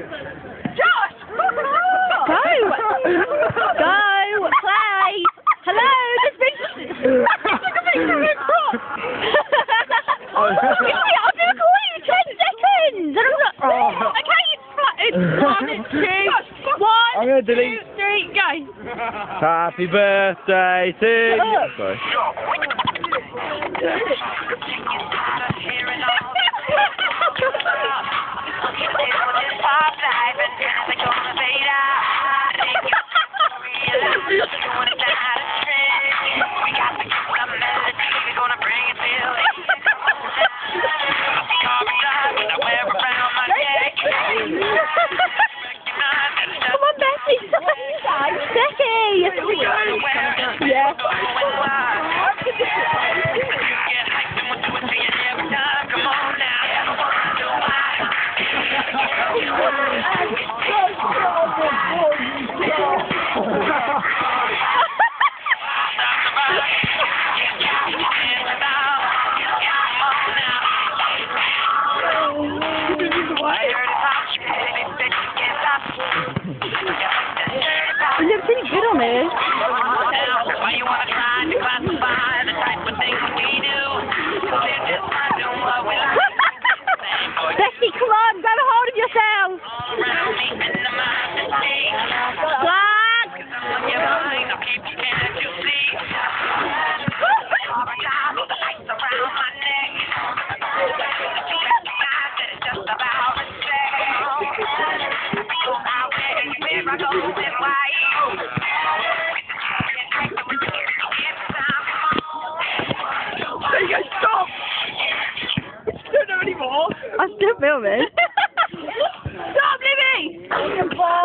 Josh! Go! Go! Play! Hello! Just be... I'll do a call in 10 seconds! And I'm like, okay, it's 1, 2, 1, I'm gonna delete. 2, 3, go! Happy birthday to you. Sorry. Come on, Becky! Becky! Yeah. You look pretty good on it. Becky, come on, grab a hold of yourself. There you go, stop! I don't know anymore. I'm still filming. Stop, Libby!